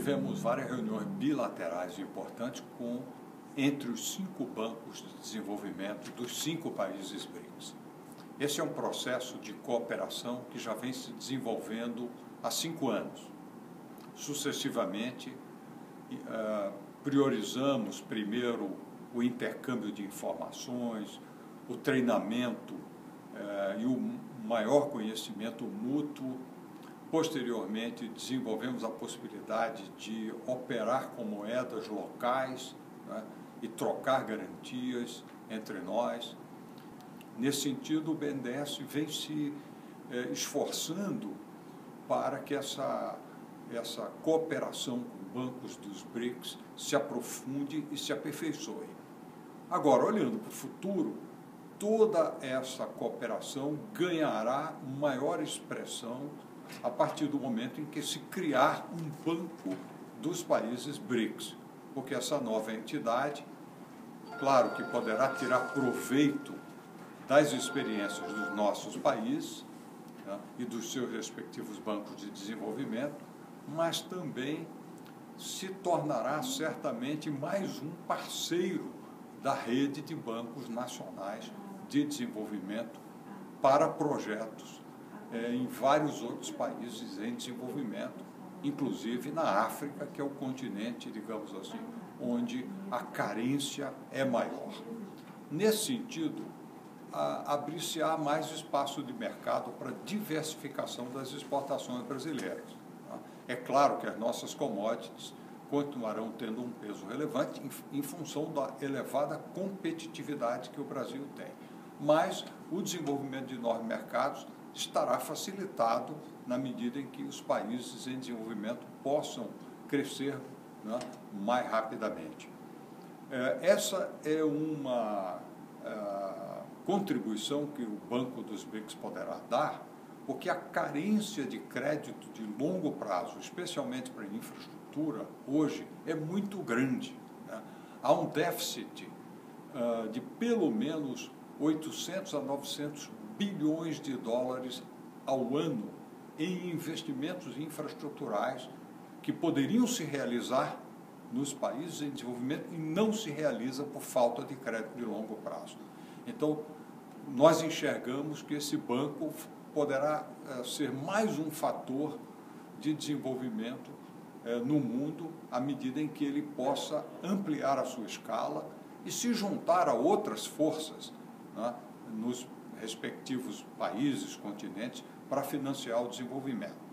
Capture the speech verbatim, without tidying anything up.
tivemos várias reuniões bilaterais importantes com, entre os cinco bancos de desenvolvimento dos cinco países BRICS. Esse é um processo de cooperação que já vem se desenvolvendo há cinco anos. Sucessivamente, uh, priorizamos primeiro o intercâmbio de informações, o treinamento uh, e o maior conhecimento mútuo. Posteriormente, desenvolvemos a possibilidade de operar com moedas locais, né, e trocar garantias entre nós. Nesse sentido, o B N D E S vem se eh, esforçando para que essa, essa cooperação com bancos dos BRICS se aprofunde e se aperfeiçoe. Agora, olhando para o futuro, toda essa cooperação ganhará maior expressão a partir do momento em que se criar um banco dos países BRICS, porque essa nova entidade, claro que poderá tirar proveito das experiências dos nossos países, né, e dos seus respectivos bancos de desenvolvimento, mas também se tornará certamente mais um parceiro da rede de bancos nacionais de desenvolvimento para projetos é, em vários outros países em desenvolvimento, inclusive na África, que é o continente, digamos assim, onde a carência é maior. Nesse sentido, abrir-se-á mais espaço de mercado para diversificação das exportações brasileiras. É claro que as nossas commodities continuarão tendo um peso relevante em, em função da elevada competitividade que o Brasil tem, mas o desenvolvimento de novos mercados estará facilitado na medida em que os países em desenvolvimento possam crescer, né, mais rapidamente. É, essa é uma é, contribuição que o Banco dos BRICS poderá dar, porque a carência de crédito de longo prazo, especialmente para a infraestrutura, hoje é muito grande, né? Há um déficit uh, de pelo menos oitocentos a novecentos bilhões de dólares ao ano em investimentos infraestruturais que poderiam se realizar nos países em desenvolvimento e não se realiza por falta de crédito de longo prazo. Então, nós enxergamos que esse banco poderá eh, ser mais um fator de desenvolvimento eh, no mundo, à medida em que ele possa ampliar a sua escala e se juntar a outras forças, né, nos respectivos países, continentes, para financiar o desenvolvimento.